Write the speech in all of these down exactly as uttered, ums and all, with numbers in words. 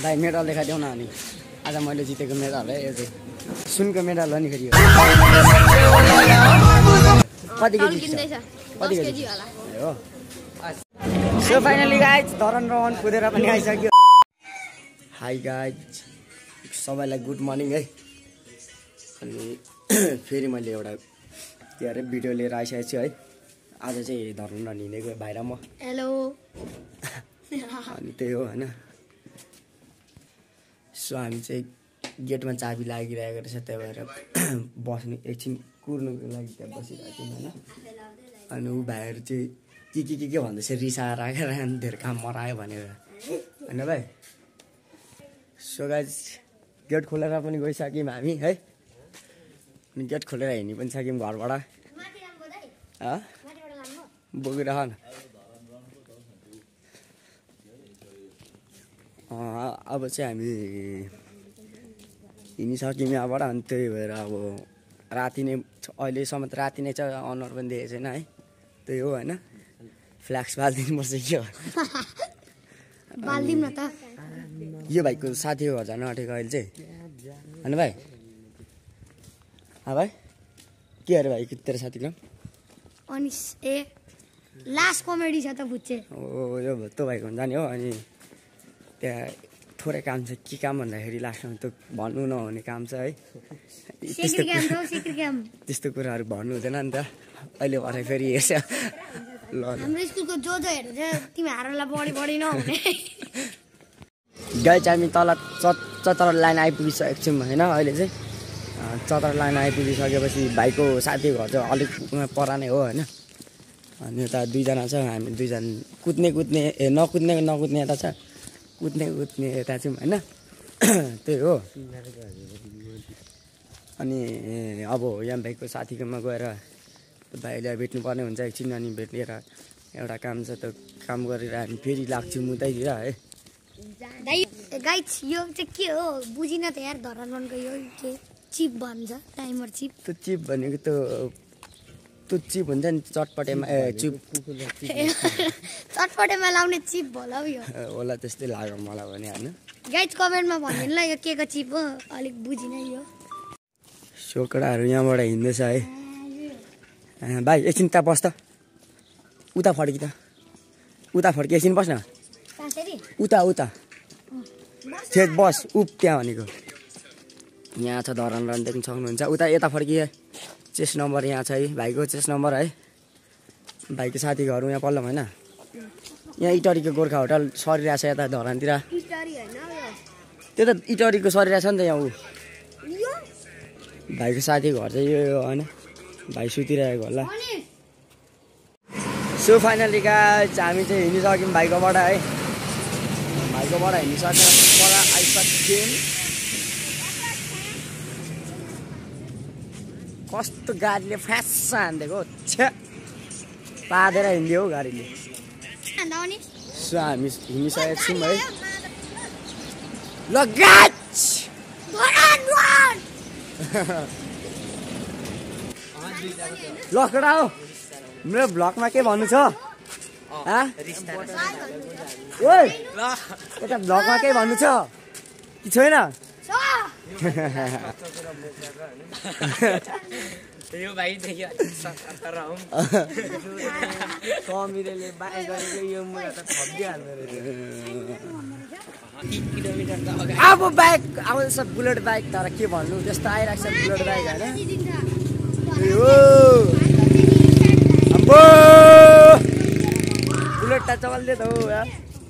भाइ मेडल देखाइदेऊ न अनि आज मैले जितेको मेडल है यो चाहिँ सुनको मेडल हो नि फेरि कति केजी कति केजी हो सो फाइनली गाइज धरन रहन कुदेर पनि आइसक्यो हाई गाइज सबैलाई गुड मर्निङ है अनि फेरि मैले एउटा के अरे भिडियो लिएर आइसकेको छु है आज चाहिँ धरन रहन हिँडेको भाइर म हेलो अनि त्यही हो होइन सो हामी चाहिँ गेटमा चाबी लागिरहेको रहेछ त्यही भएर बस्ने एकछिन कुर्नुको लागि त्यहाँ बसिरहेको थियौँ होइन अनि ऊ भाइहरू चाहिँ के के के के भन्दैछ रिसाएर आएर धेरै काम मरायो भनेर होइन भाइ सो गाइज गेट खोलेर पनि गइसक्यौँ हामी है अनि गेट खोलेर हिँड्नु पनि सक्यौँ घरबाट बोकिरह न अब चाहिँ हामी हिँडिसक्यौँ यहाँबाट अनि त्यही भएर अब राति नै अहिलेसम्म त राति नै छ अनुहार पनि देखेको छैन है त्यही हो होइन फ्ल्याक्स बालिदिनुपर्छ के बालिदिउँ न त यो भाइको साथीको घर जानु आँटेको अहिले चाहिँ होइन भाइ भाइ के अरे भाइ तेरो साथीको अनिस ए लास्ट कमेडी छ त बुझ्छे ओ यो भत्तो भाइको हुन्छ नि हो अनि त्यहाँ थोरै काम छ के काम भन्दाखेरि लास्टमा त भन्नु नहुने काम छ है त्यस्तो कुराहरू भन्नु हुँदैन नि त अहिले भरे फेरि हेर्छ ल हाम्रो स्कुलको जो जो हेर्छ तिमीहरूलाई बढी बढी नहुने गाई चाहिँ हामी तल चतर लाइन आइपुगिसकेको छौँ होइन अहिले चाहिँ चतर लाइन आइपुगिसकेपछि भाइको साथीको घर चाहिँ अलिक पर नै हो होइन अनि यता दुईजना छ हामी दुईजना कुद्ने कुद्ने ए नकुद्ने नकुद्ने यता छ कुद्ने कुद्ने यता छौँ होइन त्यही हो अनि अब यहाँ भाइको साथीकोमा गएर भाइलाई भेट्नुपर्ने हुन्छ एकछिन अनि भेटेर एउटा काम छ त काम गरेर हामी फेरि लाग्छौँ उतैतिर है गाइस यो चाहिँ के हो बुझिन त यार धरानको यो के चिप भन्छ टाइमर चिप त्यो चिप भनेको त त्यो चिप हुन्छ नि चटपटेमा ए चिप चटपटेमा लाउने चिप होला यो होला त्यस्तै लाग्यो मलाई भने होइन गाइस कमेन्टमा भनिदिनु ल यो के को चिप हो अलिक बुझिन यो सोकडाहरू यहाँबाट हिँड्दैछ है भाइ एकछिन त्यहाँ बस् त उता फर्की त उता फर्की एकछिन बस् न उता उता ठेक बस उप त्यहाँ भनेको यहाँ छ धरन रहन देख्न सक्नुहुन्छ उता यता फर्किए चेस्ट नम्बर यहाँ छ है भाइको चेस्ट नम्बर है भाइको साथीको यहाँ पल्लो होइन यहाँ इटरीको गोर्खा होटल सरिरहेको छ यता धरानतिर त्यो त इटरीको सरिरहेको छ नि त यहाँ ऊ भाइको साथीको घर चाहिँ यो होइन भाइ सुतिरहेको होला सो फाइनली गाइस हामी चाहिँ हिँडिसक्यौँ भाइकोबाट है भाइकोबाट हिँडिसकेर पर आइसक्यौँ कस्तो गाडीले फ्यास हानिदिएको छ्या पादेर हिँड्यो हौ गाडीले सो हामी हिँडिसकेको छौँ है ल गाइस लकडा हो मेरो भ्लगमा के भन्नु छ ओइ यता भ्लगमा के भन्नु छ कि छैन यो भाइ देखियो कमिरेले बाई गरेको यो मलाई त खप्दिहाल्नु रहेछ अब बाइक आउँदैछ बुलेट बाइक तर के भन्नु त्यस्तो आइरहेको छ बुलेट बाइक होइन बुलेट त चल्दै त हो यार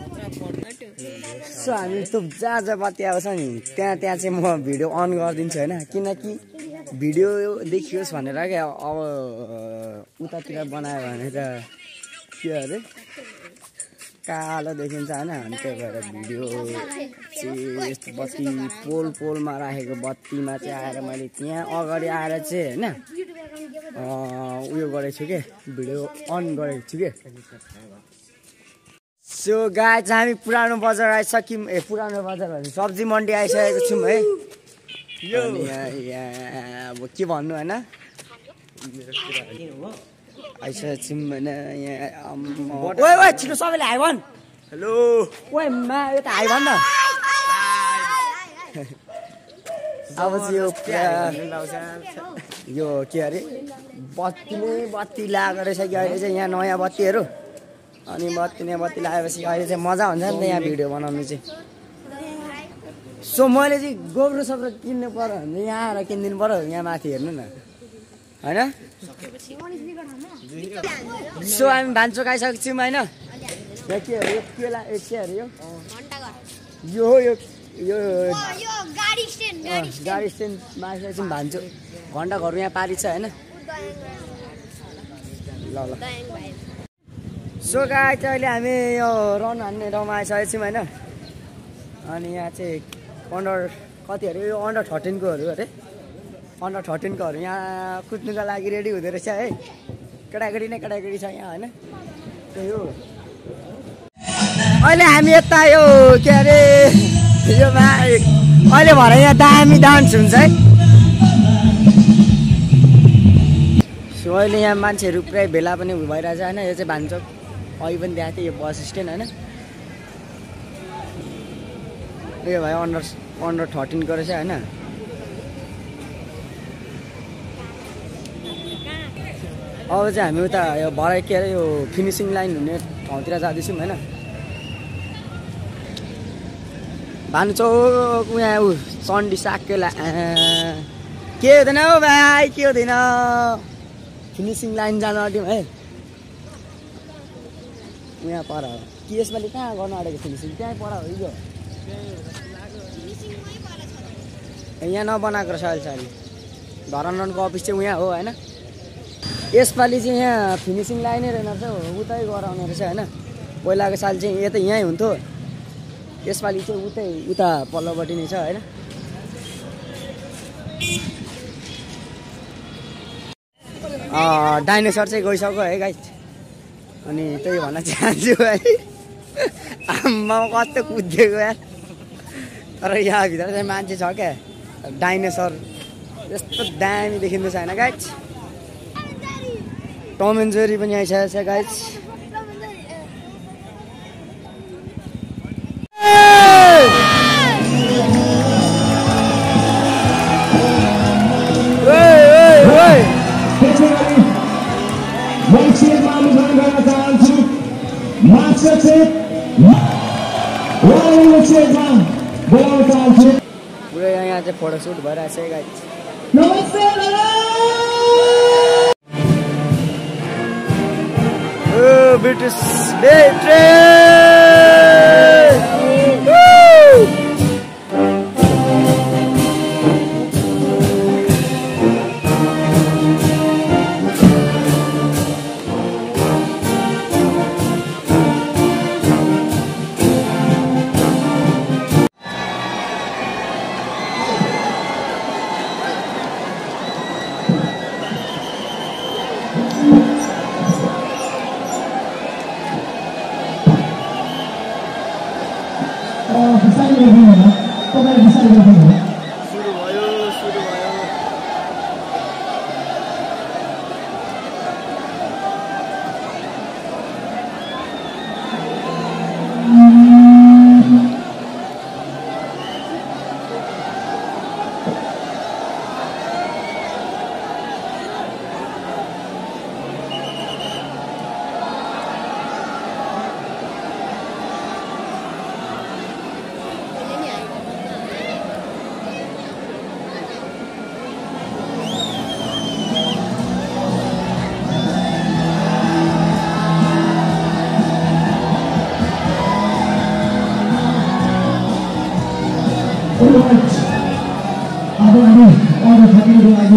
सो हामी त्यो जहाँ जहाँ बत्ती आउँछ नि त्यहाँ त्यहाँ चाहिँ म भिडियो अन गरिदिन्छु होइन किनकि भिडियो देखियोस् भनेर क्या अब उतातिर बनायो भने त के अरे कालो देखिन्छ होइन अनि त्यही भएर भिडियो चाहिँ यस्तो बत्ती पोल पोलमा राखेको बत्तीमा चाहिँ आएर मैले त्यहाँ अगाडि आएर चाहिँ होइन उयो गरेको छु कि भिडियो अन गरेको छु कि सो गाइस हामी पुरानो बजार आइसक्यौँ ए पुरानो बजार भने सब्जी मन्डी आइसकेको छौँ है अब के भन्नु होइन आइसकेको छौँ होइन यहाँ छिटो सबैले हाई भन् हेलो ओए मा यो त हाई भन् न अब चाहिँ यो यो के अरे बत्ती नै बत्ती लगाएको रहेछ कि अहिले चाहिँ यहाँ नयाँ बत्तीहरू अनि बत्ती नै बत्ती लगाएपछि अहिले चाहिँ मजा हुन्छ नि त यहाँ भिडियो बनाउनु चाहिँ सो मैले चाहिँ गोब्रो सोब्रो किन्नु पर्यो भने यहाँ आएर किनिदिनु पर्यो यहाँ माथि हेर्नु न होइन सो हामी भान्चोक आइसकेको छौँ होइन यहाँ के अरे यो के ला के अरे यो यो यो यो गाडी स्ट्यान्डमा आइसकेको छौँ भान्चो घन्टाघरको यहाँ पारी छ होइन ल ल सो गाई चाहिँ अहिले हामी यो रन हान्ने ठाउँमा आइसकेको छौँ होइन अनि यहाँ चाहिँ अन्डर कति अरे यो अन्डर थर्टिनकोहरू अरे अन्डर थर्टिनकोहरू यहाँ कुद्नुको लागि रेडी हुँदो रहेछ है केटाकेटी नै केटाकेटी छ यहाँ होइन त्यही हो अहिले हामी यता यो के अरे यो अहिले भरे यहाँ दामी डान्स हुन्छ है सो अहिले यहाँ मान्छेहरू पुरै भेला पनि भइरहेछ होइन यो चाहिँ भान्चोक अहिले पनि देखाएको थियो यो बस स्ट्यान्ड होइन यो भयो अन्डर अन्डर थर्टिनको रहेछ होइन अब चाहिँ हामी उता यो भरे के अरे यो फिनिसिङ लाइन हुने ठाउँतिर जाँदैछौँ होइन भान्चोक यहाँ ऊ चण्डी साकेला के हुँदैन हौ भाइ के हुँदैन फिनिसिङ लाइन जानु आँट्यौँ है यहाँ पर हो कि यसपालि कहाँ गर्नु आँटेको फिनिसिङ त्यहीँ पर हो हिजो यहाँ नबनाएको रहेछ अहिले चाहिँ धरान रनको अफिस चाहिँ उहाँ हो होइन यसपालि चाहिँ यहाँ फिनिसिङ लाइनै रहेन रहेछ उतै गराउने रहेछ होइन पहिलाको साल चाहिँ यता यहीँ हुन्थ्यो यसपालि चाहिँ उतै उता पल्लोपट्टि नै छ होइन डाइनोसर चाहिँ गइसक्यो है गाइस अनि त्यही भन्न चाहन्छु है आम्मा कस्तो कुदिएको यार तर यहाँभित्र चाहिँ मान्छे छ क्या डाइनोसर यस्तो दामी देखिँदैछ होइन गाइस टम एन्ड जेरी पनि आइसकेको छ गाइस पुरै यहाँ चाहिँ फोटोसुट भइरहेको छ गाइस ब्रिटिस अब हामी अर्डर थपिनुको लागि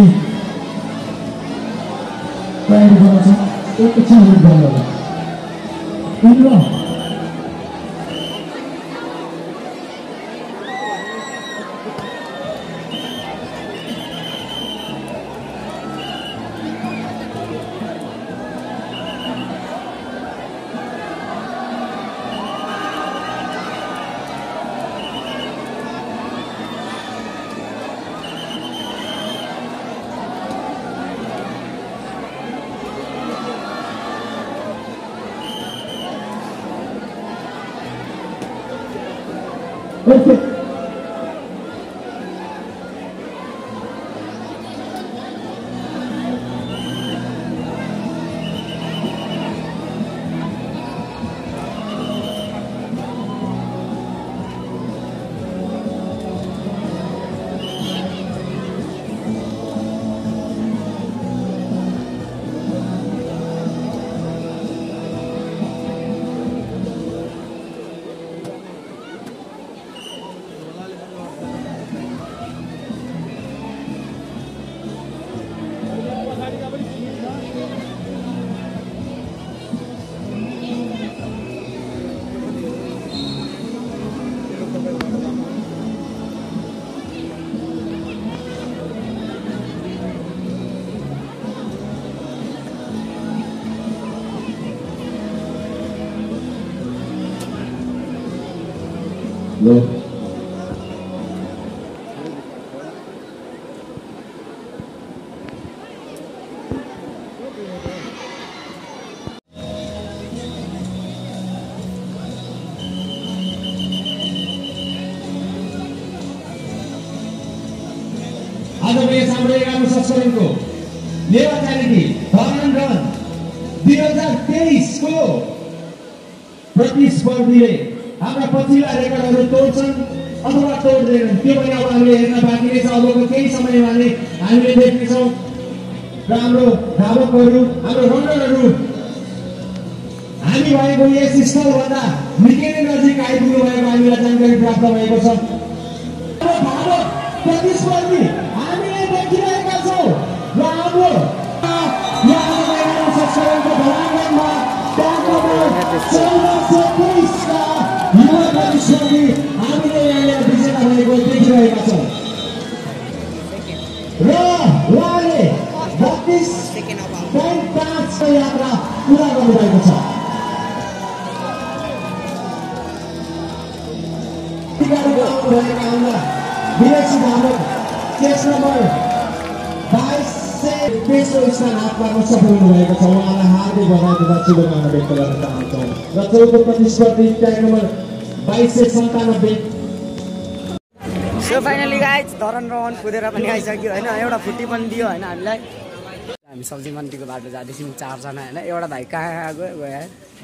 तयारी गर्न छ एकैछिन वेट गर्नु होला Okay. लो आज यस हाम्रो एघारौँ संस्करणको नेवा च्यारिटी धरान रन दुई हजार तेइस को प्रतिस्पर्धीले हाम्रा पछिल्ला रेकर्डहरू तोड्छन् अथवा तोड्दैनन् त्यो पनि अब हामीले हेर्न बाँकी नै छ। अबको केही समयमा नै हामीले देख्नेछौँ र हाम्रो धावकहरू हाम्रो रनरहरू हामी भएको यस स्थलभन्दा निकै नै नजिक आइपुग्नु भएको हामीलाई जानकारी प्राप्त भएको छ। धावक प्रतिस्पर्धी हामीले देखिरहेका छौँ र हाम्रो यहाँ संस्करणको धरानमा चौध सय तेइसका युवा प्रतिस्पर्धी हामीले यहाँ विजेता भएको देखिरहेका छौँ र उहाँले बत्तिस पोइन्ट पाँचको यात्रा पुरा गर्नुभएको छ। विदेशी धावक केस नम्बर बाइस से तेस्रो स्थान हात पार्न सफल हुनुभएको छ। उहाँलाई हार्दिक बधाई तथा शुभकामना व्यक्त गर्न चाहन्छौँ र चौथो प्रतिस्पर्धी ट्याग नम्बर बाइस सय सन्तानब्बे। So finally guys Dharan run कुदेर पनि आइसक्यो होइन। एउटा फुट्टी पनि दियो होइन हामीलाई। हामी सब्जी मन्डीको बाटो जाँदैछौँ चारजना होइन। एउटा भाइ कहाँ गयो गयो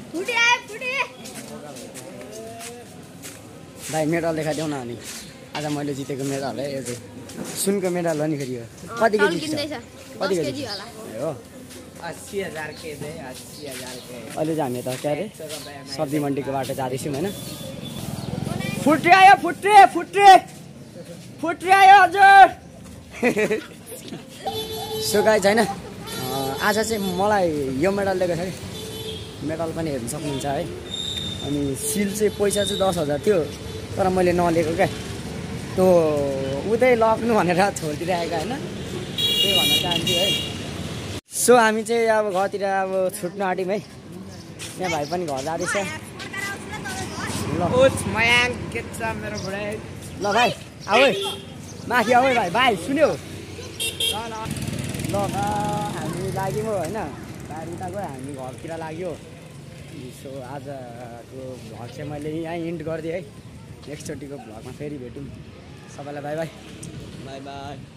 भाइ मेडल देखाइदेऊ न। अनि आज मैले जितेको मेडल है यो चाहिँ सुनको मेडल हो नि फेरि यो। कति केजी कति केजी हो? अस्सी हजार के दे अस्सी हजार के। अहिले चाहिँ हामी त के अरे सब्जी मन्डीको बाटो जाँदैछौँ होइन। फुट्रे आयो फुट्रे फुट्रे फुट्रे आयो हजुर। सो गाइज होइन आज चाहिँ मलाई यो मेडल दिएको छ कि मेडल पनि हेर्न सक्नुहुन्छ है। अनि सिल चाहिँ पैसा चाहिँ दस हजार थियो तर मैले नलिएको क्या। त्यो उतै लग्नु भनेर छोडिदिइरहेको होइन त्यही भन्न चाहन्छु है। सो हामी चाहिँ अब घरतिर अब छुट्नु आँट्यौँ है। यहाँ भाइ पनि घर जाँदैछ। ल ल भाइ आऊ है माथि आऊ है भाइ भाइ सुन्यो ल ल हामी लाग्यौँ होइन। गाडी त गयो हामी घरतिर लाग्यो। सो आजको भ्लग चाहिँ मैले यहीँ इन्ड गरिदिएँ है। नेक्स्टचोटिको भ्लगमा फेरि भेटौँ। सबैलाई बाई बाई बाई बाई।